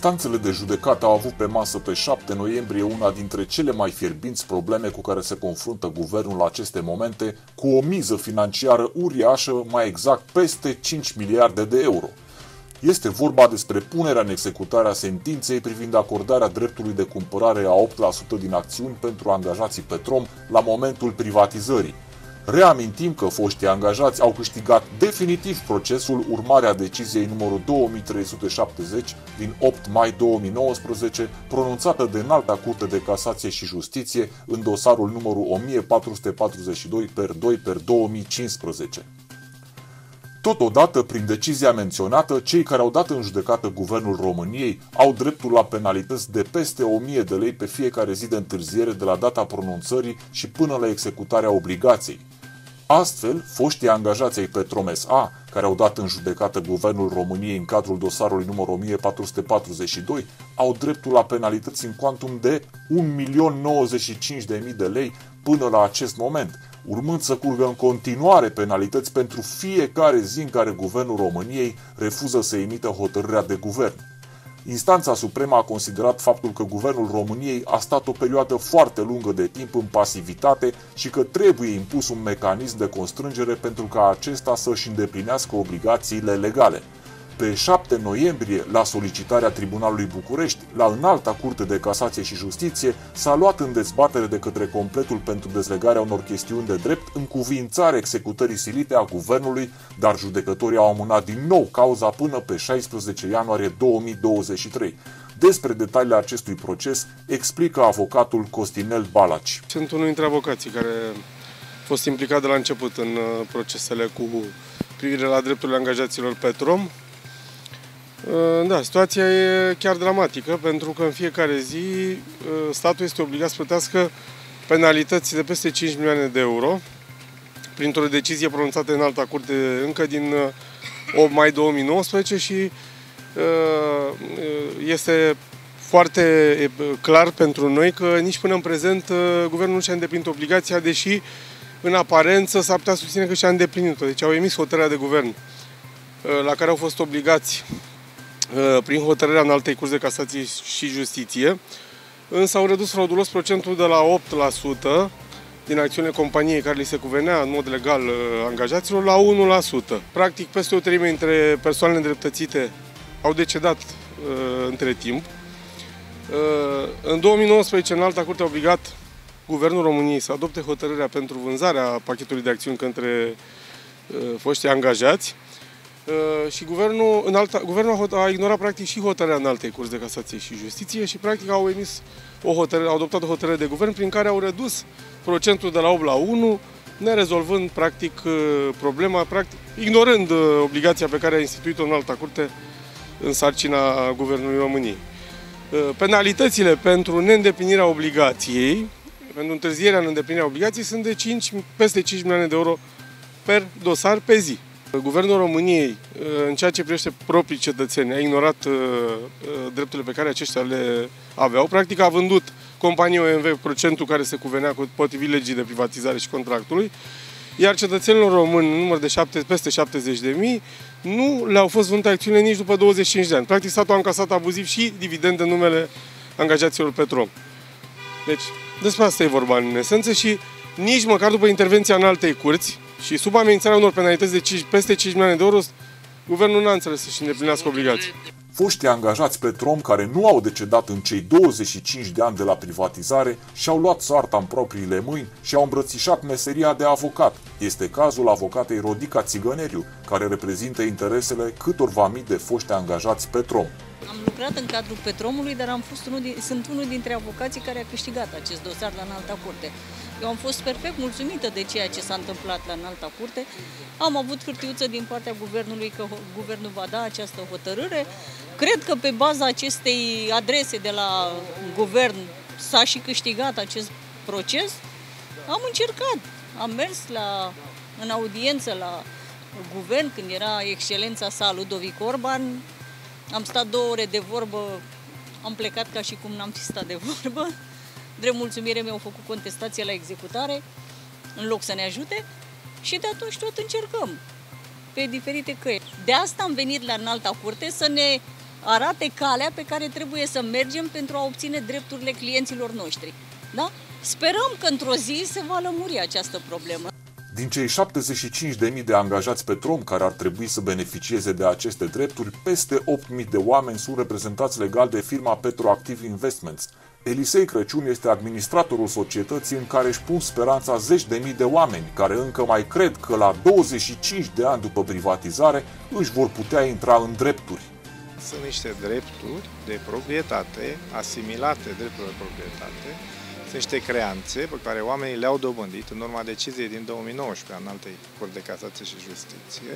Instanțele de judecată au avut pe masă pe 7 noiembrie una dintre cele mai fierbinți probleme cu care se confruntă guvernul la aceste momente, cu o miză financiară uriașă, mai exact peste 5 miliarde de euro. Este vorba despre punerea în executare a sentinței privind acordarea dreptului de cumpărare a 8% din acțiuni pentru angajații Petrom la momentul privatizării. Reamintim că foștii angajați au câștigat definitiv procesul urmare a deciziei numărul 2370 din 8 mai 2019, pronunțată de Înalta Curte de Casație și Justiție în dosarul numărul 1442/2/2015. Totodată, prin decizia menționată, cei care au dat în judecată Guvernul României au dreptul la penalități de peste 1000 de lei pe fiecare zi de întârziere de la data pronunțării și până la executarea obligației. Astfel, foștii angajați ai Petrom S.A., care au dat în judecată Guvernul României în cadrul dosarului numărul 1442, au dreptul la penalități în cuantum de 1.095.000 de lei până la acest moment, urmând să curgă în continuare penalități pentru fiecare zi în care Guvernul României refuză să emită hotărârea de guvern. Instanța Supremă a considerat faptul că Guvernul României a stat o perioadă foarte lungă de timp în pasivitate și că trebuie impus un mecanism de constrângere pentru ca acesta să-și îndeplinească obligațiile legale. Pe 7 noiembrie, la solicitarea Tribunalului București, la Înalta Curte de Casație și Justiție, s-a luat în dezbatere de către Completul pentru dezlegarea unor chestiuni de drept încuviințarea executării silite a guvernului, dar judecătorii au amânat din nou cauza până pe 16 ianuarie 2023. Despre detaliile acestui proces explică avocatul Costinel Balaci. Sunt unul dintre avocații care a fost implicat de la început în procesele cu privire la drepturile angajaților Petrom. Da, situația e chiar dramatică, pentru că în fiecare zi statul este obligat să plătească penalități de peste 5 milioane de euro printr-o decizie pronunțată în Alta Curte încă din 8 mai 2019 și este foarte clar pentru noi că nici până în prezent guvernul nu și-a îndeplinit obligația, deși în aparență s-ar putea susține că și-a îndeplinit-o. Deci au emis hotărârea de guvern la care au fost obligați prin hotărârea Înaltei Curți de Casație și Justiție, însă au redus fraudulos procentul de la 8% din acțiunile companiei care li se cuvenea în mod legal angajaților la 1%. Practic, peste o treime dintre persoanele îndreptățite au decedat între timp. În 2019, Înalta Curte a obligat Guvernul României să adopte hotărârea pentru vânzarea pachetului de acțiuni către foștii angajați. Și guvernul a ignorat practic și hotărârea Înaltei Curți de Casație și Justiție și practic au adoptat o hotărâre de guvern prin care au redus procentul de la 8 la 1, nerezolvând practic problema, ignorând obligația pe care a instituit-o Înalta Curte în sarcina Guvernului României. Penalitățile pentru neîndeplinirea obligației, pentru întârzierea în îndeplinirea obligației, sunt de peste 5 milioane de euro per dosar pe zi. Guvernul României, în ceea ce privește proprii cetățeni, a ignorat drepturile pe care aceștia le aveau. Practic a vândut companiei OMV procentul care se cuvenea potrivit legii de privatizare și contractului, iar cetățenilor români, în număr de peste 70.000, nu le-au fost vândute acțiunile nici după 25 de ani. Practic statul a încasat abuziv și dividende în numele angajaților Petrom. Deci despre asta e vorba în esență și nici măcar după intervenția Înaltei Curți și sub amenințarea unor penalități de peste 5 milioane de euro, guvernul n-a înțeles să-și îndeplinească obligații. Foștii angajați Petrom, care nu au decedat în cei 25 de ani de la privatizare, și-au luat soarta în propriile mâini și au îmbrățișat meseria de avocat. Este cazul avocatei Rodica Țigăneriu, care reprezintă interesele câtorva mii de foști angajați Petrom. Am lucrat în cadrul Petromului, dar sunt unul dintre avocații care a câștigat acest dosar la Înalta Curte. Eu am fost perfect mulțumită de ceea ce s-a întâmplat la Înalta Curte. Am avut hârtiuță din partea guvernului că guvernul va da această hotărâre. Cred că pe baza acestei adrese de la guvern s-a și câștigat acest proces. Am încercat, am mers în audiență la guvern când era excelența sa Ludovic Orban. Am stat 2 ore de vorbă, am plecat ca și cum n-am fi stat de vorbă. Drept mulțumire mi-au făcut contestație la executare, în loc să ne ajute, și de atunci tot încercăm pe diferite căi. De asta am venit la Înalta Curte să ne arate calea pe care trebuie să mergem pentru a obține drepturile clienților noștri. Da? Sperăm că într-o zi se va lămuri această problemă. Din cei 75.000 de angajați Petrom care ar trebui să beneficieze de aceste drepturi, peste 8.000 de oameni sunt reprezentați legal de firma Petroactiv Investments. Elisei Crăciun este administratorul societății în care își pun speranța zeci de mii de oameni, care încă mai cred că la 25 de ani după privatizare își vor putea intra în drepturi. Sunt niște drepturi de proprietate, asimilate drepturile de proprietate, sunt niște creanțe pe care oamenii le-au dobândit în urma deciziei din 2019 a Înaltei Curți de Casație și Justiție,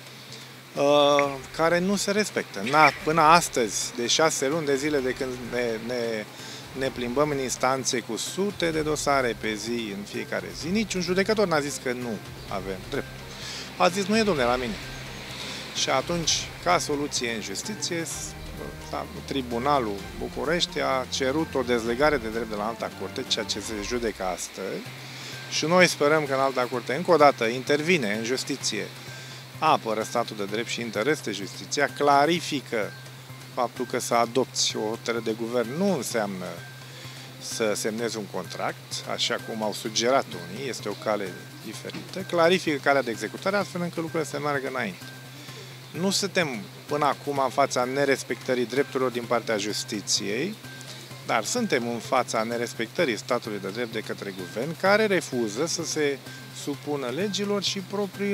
care nu se respectă. Până astăzi, de 6 luni de zile de când ne plimbăm în instanțe cu sute de dosare pe zi, în fiecare zi, niciun judecător n-a zis că nu avem drept. A zis, nu e, domnule, la mine. Și atunci, ca soluție în justiție, Tribunalul București a cerut o dezlegare de drept de la Alta Curte, ceea ce se judecă astăzi, și noi sperăm că în Alta Curte, încă o dată, intervine în justiție, apără statul de drept și interesul justiția, clarifică faptul că să adopți o hotărâre de guvern nu înseamnă să semnezi un contract, așa cum au sugerat unii, este o cale diferită, clarifică calea de executare astfel încât lucrurile să meargă înainte. Nu suntem până acum în fața nerespectării drepturilor din partea justiției, dar suntem în fața nerespectării statului de drept de către guvern, care refuză să se supună legilor și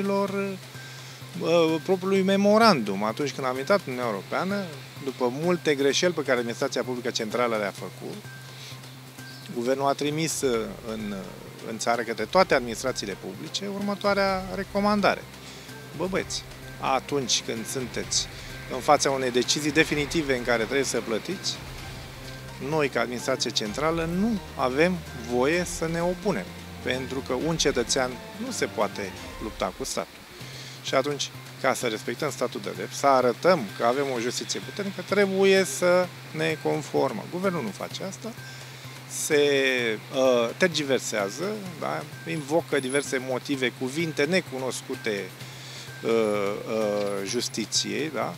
propriului memorandum. Atunci când am intrat în Uniunea Europeană, după multe greșeli pe care Administrația Publică Centrală le-a făcut, guvernul a trimis în țară către toate administrațiile publice următoarea recomandare. Bă, băieți, atunci când sunteți în fața unei decizii definitive în care trebuie să plătiți, noi, ca administrație centrală, nu avem voie să ne opunem, pentru că un cetățean nu se poate lupta cu statul. Și atunci, ca să respectăm statul de drept, să arătăm că avem o justiție puternică, trebuie să ne conformăm. Guvernul nu face asta, se tergiversează, da? Invocă diverse motive, cuvinte necunoscute justiției, da?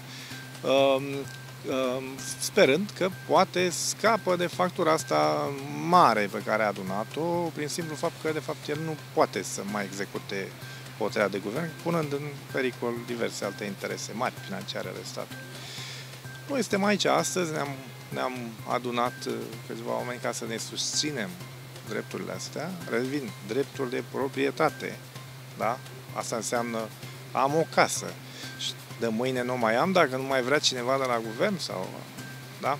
Sperând că poate scapă de factura asta mare pe care a adunat-o, prin simplu fapt că, de fapt, el nu poate să mai execute hotărârea de guvern, punând în pericol diverse alte interese mari financiare ale statului. Noi suntem aici astăzi, ne-am adunat câțiva oameni ca să ne susținem drepturile astea. Revin, dreptul de proprietate, da? Asta înseamnă am o casă și de mâine nu mai am dacă nu mai vrea cineva de la guvern sau, da?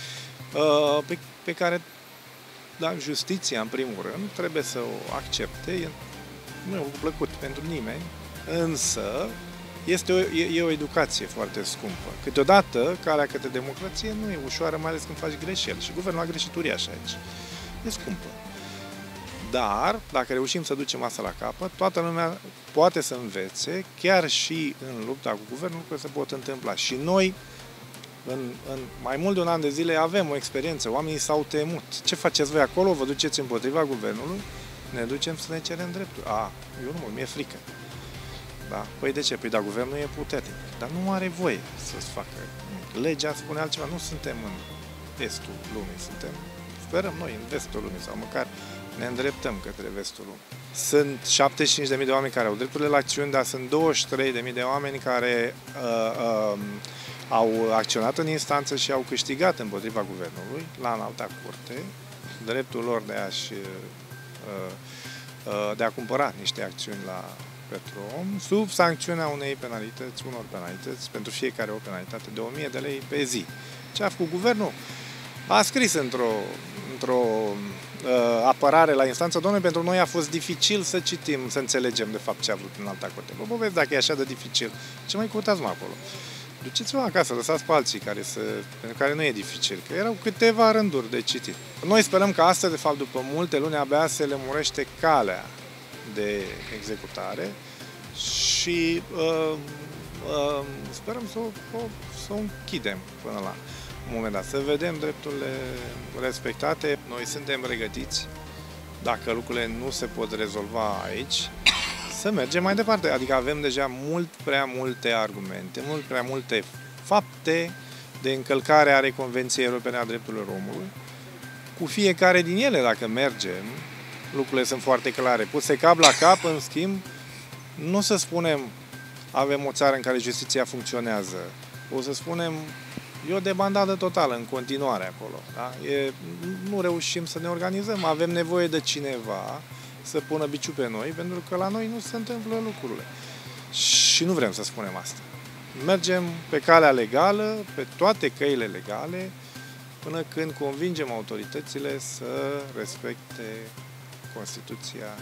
Pe care, da, justiția, în primul rând, trebuie să o accepte. Nu e un plăcut pentru nimeni, însă e o educație foarte scumpă. Câteodată, calea către democrație nu e ușoară, mai ales când faci greșeli. Și guvernul a greșit uriaș aici. E scumpă. Dar, dacă reușim să ducem asta la capăt, toată lumea poate să învețe, chiar și în lupta cu guvernul, că se pot întâmpla. Și noi, în mai mult de un an de zile, avem o experiență. Oamenii s-au temut. Ce faceți voi acolo? Vă duceți împotriva guvernului? Ne ducem să ne cerem dreptul. Eu nu, mi-e frică. Da? Păi de ce? Păi da, guvernul e puternic. Dar nu are voie să-ți facă. Legea spune altceva. Nu suntem în estul lumii. Sperăm noi, în vestul lumii. Sau măcar ne îndreptăm către vestul lumii. Sunt 75.000 de oameni care au drepturile la acțiuni, dar sunt 23.000 de oameni care au acționat în instanță și au câștigat împotriva guvernului, la Înalta Curte, dreptul lor de a cumpăra niște acțiuni la Petrom, sub sancțiunea unor penalități, pentru fiecare o penalitate de 1000 de lei pe zi. Ce a făcut guvernul? A scris într-o apărare la instanță, domnule, pentru noi a fost dificil să citim, să înțelegem de fapt ce a vrut în Alta Curte. Bă, vezi, dacă e așa de dificil, ce mai căutați-mă acolo? Duceți-vă acasă, lăsați pe alții pentru care nu e dificil, că erau câteva rânduri de citit. Noi sperăm că astăzi, de fapt, după multe luni, abia se lămurește calea de executare și sperăm să o închidem până la un moment dat, să vedem drepturile respectate. Noi suntem pregătiți, dacă lucrurile nu se pot rezolva aici, să mergem mai departe. Adică avem deja mult prea multe argumente, mult prea multe fapte de încălcare ale Convenției Europene a Drepturilor Omului. Cu fiecare din ele, dacă mergem, lucrurile sunt foarte clare. Puse cap la cap, în schimb, nu să spunem avem o țară în care justiția funcționează. O să spunem e o debandadă totală în continuare acolo. Da? Nu reușim să ne organizăm. Avem nevoie de cineva să pună biciul pe noi, pentru că la noi nu se întâmplă lucrurile. Și nu vrem să spunem asta. Mergem pe calea legală, pe toate căile legale, până când convingem autoritățile să respecte Constituția,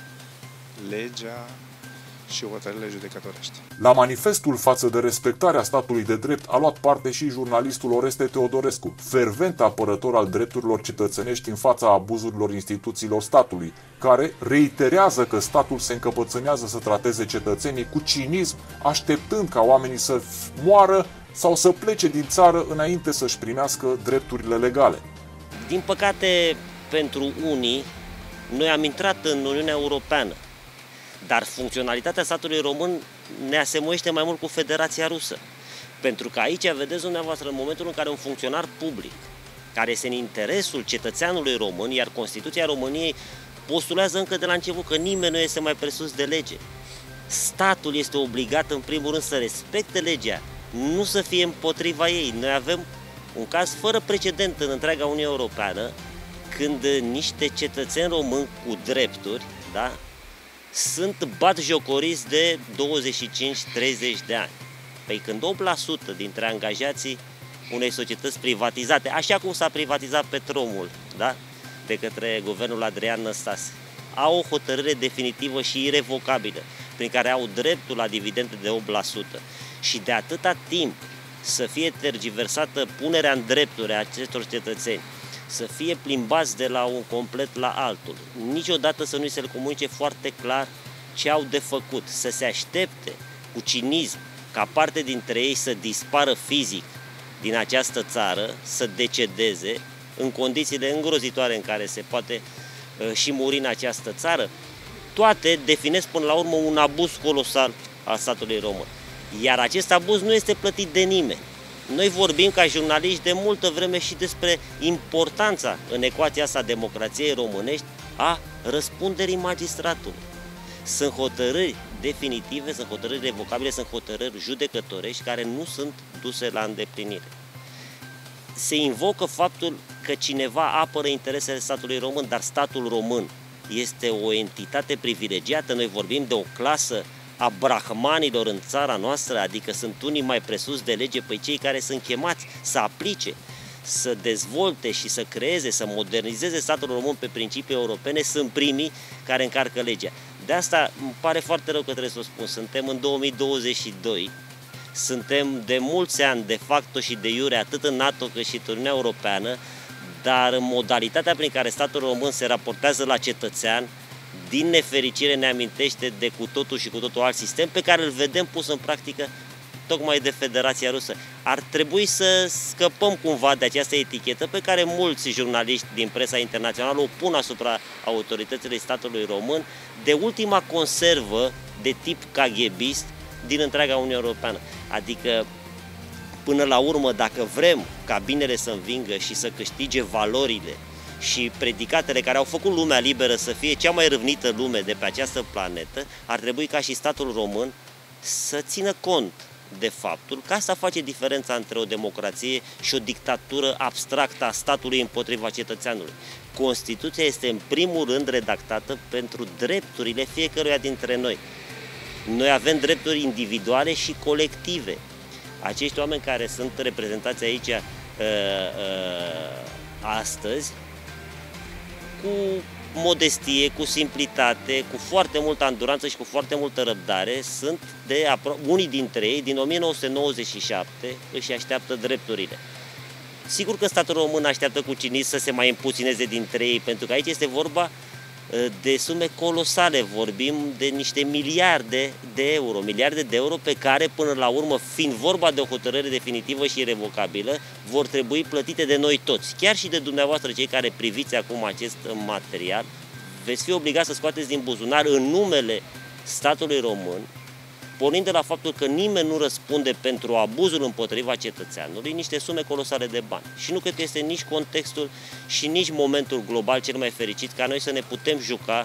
legea și hotărârile judecătorești. La manifestul față de respectarea statului de drept a luat parte și jurnalistul Oreste Teodorescu, fervent apărător al drepturilor cetățenești în fața abuzurilor instituțiilor statului, care reiterează că statul se încăpățânează să trateze cetățenii cu cinism, așteptând ca oamenii să moară sau să plece din țară înainte să-și primească drepturile legale. Din păcate, pentru unii, noi am intrat în Uniunea Europeană, dar funcționalitatea statului român ne asemuiește mai mult cu Federația Rusă. Pentru că aici, vedeți dumneavoastră, în momentul în care un funcționar public, care este în interesul cetățeanului român, iar Constituția României postulează încă de la început că nimeni nu este mai presus de lege. Statul este obligat, în primul rând, să respecte legea, nu să fie împotriva ei. Noi avem un caz fără precedent în întreaga Uniune Europeană, când niște cetățeni români cu drepturi, da, sunt batjocoriți de 25-30 de ani. Păi când 8% dintre angajații unei societăți privatizate, așa cum s-a privatizat Petromul, da, de către guvernul Adrian Năstase, au o hotărâre definitivă și irevocabilă, prin care au dreptul la dividende de 8%. Și de atâta timp să fie tergiversată punerea în drepturi a acestor cetățeni, să fie plimbați de la un complet la altul, niciodată să nu-i se comunice foarte clar ce au de făcut, să se aștepte cu cinism ca parte dintre ei să dispară fizic din această țară, să decedeze în condițiile îngrozitoare în care se poate și muri în această țară, toate definesc până la urmă un abuz colosal al statului român. Iar acest abuz nu este plătit de nimeni. Noi vorbim ca jurnaliști de multă vreme și despre importanța în ecuația asta democrației românești a răspunderii magistratului. Sunt hotărâri definitive, sunt hotărâri revocabile, sunt hotărâri judecătorești care nu sunt duse la îndeplinire. Se invocă faptul că cineva apără interesele statului român, dar statul român este o entitate privilegiată. Noi vorbim de o clasă a brahmanilor în țara noastră, adică sunt unii mai presus de lege, pe cei care sunt chemați să aplice, să dezvolte și să creeze, să modernizeze statul român pe principii europene, sunt primii care încarcă legea. De asta îmi pare foarte rău că trebuie să o spun. Suntem în 2022, suntem de mulți ani de facto și de iure atât în NATO cât și în Uniunea Europeană, dar modalitatea prin care statul român se raportează la cetățean, din nefericire ne amintește de cu totul și cu totul alt sistem pe care îl vedem pus în practică tocmai de Federația Rusă. Ar trebui să scăpăm cumva de această etichetă pe care mulți jurnaliști din presa internațională o pun asupra autorităților statului român, de ultima conservă de tip KGBist din întreaga Uniune Europeană. Adică, până la urmă, dacă vrem ca binele să învingă și să câștige valorile și predicatele care au făcut lumea liberă să fie cea mai râvnită lume de pe această planetă, ar trebui ca și statul român să țină cont de faptul că asta face diferența între o democrație și o dictatură abstractă a statului împotriva cetățeanului. Constituția este în primul rând redactată pentru drepturile fiecăruia dintre noi. Noi avem drepturi individuale și colective. Acești oameni care sunt reprezentați aici astăzi, cu modestie, cu simplitate, cu foarte multă anduranță și cu foarte multă răbdare, sunt unii dintre ei, din 1997, își așteaptă drepturile. Sigur că statul român așteaptă cu cinism să se mai împuțineze dintre ei, pentru că aici este vorba de sume colosale, vorbim de niște miliarde de euro pe care, până la urmă, fiind vorba de o hotărâre definitivă și irrevocabilă, vor trebui plătite de noi toți, chiar și de dumneavoastră, cei care priviți acum acest material, veți fi obligați să scoateți din buzunar în numele statului român pornind de la faptul că nimeni nu răspunde pentru abuzul împotriva cetățeanului, niște sume colosale de bani. Și nu cred că este nici contextul și nici momentul global cel mai fericit ca noi să ne putem juca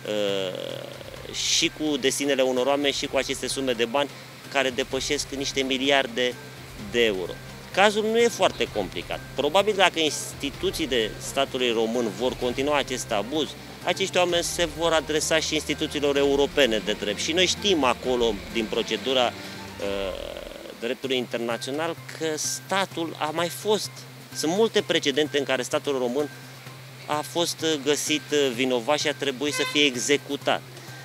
și cu destinele unor oameni și cu aceste sume de bani care depășesc niște miliarde de euro. Cazul nu e foarte complicat. Probabil dacă instituțiile statului român vor continua acest abuz, acești oameni se vor adresa și instituțiilor europene de drept. Și noi știm acolo, din procedura dreptului internațional, că statul a mai fost. Sunt multe precedente în care statul român a fost găsit vinovat și a trebuit să fie executat.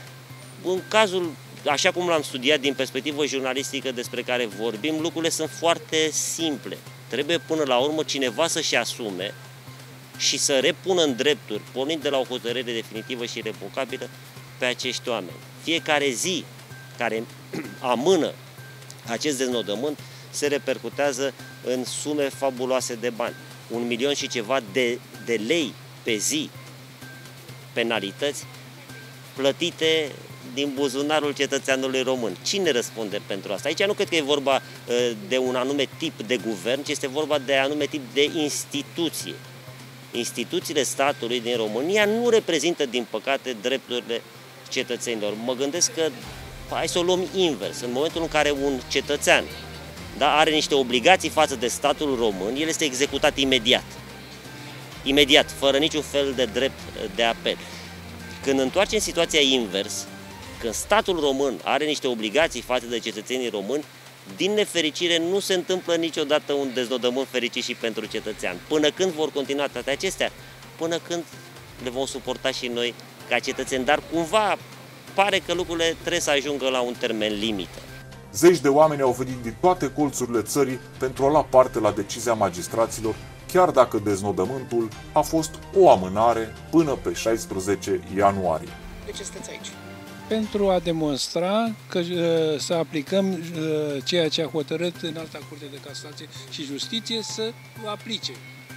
În cazul, așa cum l-am studiat din perspectivă jurnalistică despre care vorbim, lucrurile sunt foarte simple. Trebuie până la urmă cineva să-și asume și să repună în drepturi, pornind de la o hotărâre definitivă și irrevocabilă, pe acești oameni. Fiecare zi care amână acest deznodământ se repercutează în sume fabuloase de bani. 1 milion și ceva de lei pe zi, penalități plătite din buzunarul cetățeanului român. Cine răspunde pentru asta? Aici nu cred că e vorba de un anume tip de guvern, ci este vorba de anume tip de instituție. Instituțiile statului din România nu reprezintă, din păcate, drepturile cetățenilor. Mă gândesc că, hai să o luăm invers, în momentul în care un cetățean are niște obligații față de statul român, el este executat imediat. Imediat, fără niciun fel de drept de apel. Când întoarcem situația invers, când statul român are niște obligații față de cetățenii români, din nefericire nu se întâmplă niciodată un deznodământ fericit și pentru cetățean. Până când vor continua toate acestea? Până când le vom suporta și noi ca cetățeni, dar cumva pare că lucrurile trebuie să ajungă la un termen limită. Zeci de oameni au venit din toate colțurile țării pentru a lua parte la decizia magistraților, chiar dacă deznodământul a fost o amânare până pe 16 ianuarie. De ce sunteți aici? Pentru a demonstra că să aplicăm ceea ce a hotărât Înalta Curte de Casație și Justiție să aplice.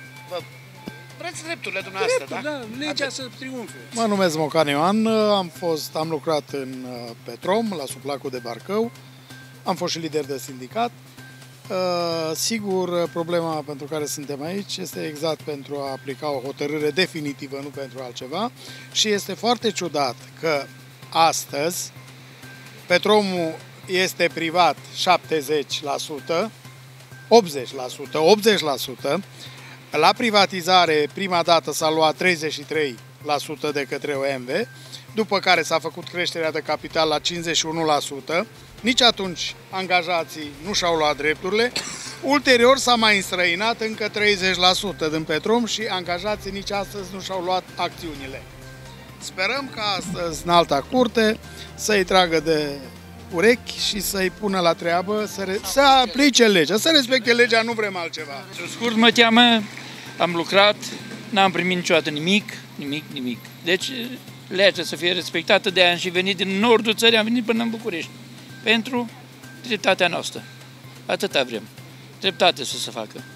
Vreți drepturile dumneavoastră, da? Legea să triumfe. Mă numesc Mocan Ioan, am lucrat în Petrom, la Suplacul de Barcău, am fost și lider de sindicat. Sigur, problema pentru care suntem aici este exact pentru a aplica o hotărâre definitivă, nu pentru altceva. Și este foarte ciudat că astăzi Petromul este privat 70%, 80%. La privatizare, prima dată s-a luat 33% de către OMV, după care s-a făcut creșterea de capital la 51%. Nici atunci angajații nu și-au luat drepturile. Ulterior s-a mai înstrăinat încă 30% din Petrom și angajații nici astăzi nu și-au luat acțiunile. Sperăm ca astăzi în Alta Curte să-i tragă de urechi și să-i pună la treabă, să aplice legea, să respecte legea, nu vrem altceva. Scurt mă teamă, am lucrat, n-am primit niciodată nimic. Deci legea să fie respectată, de-aia am și venit din nordul țării, am venit până în București. Pentru dreptatea noastră. Atâta vrem. Dreptate să se facă.